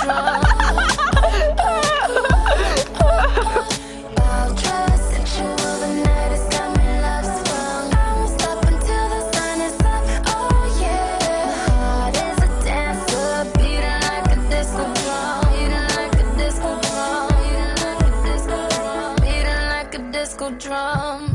drum. I'll try sexual, the night has got me love sprung. I won't stop until the sun is up. Oh yeah, my heart is a dancer, beating like a disco drum, beating like a disco drum, beating like a disco drum, beating like a disco drum.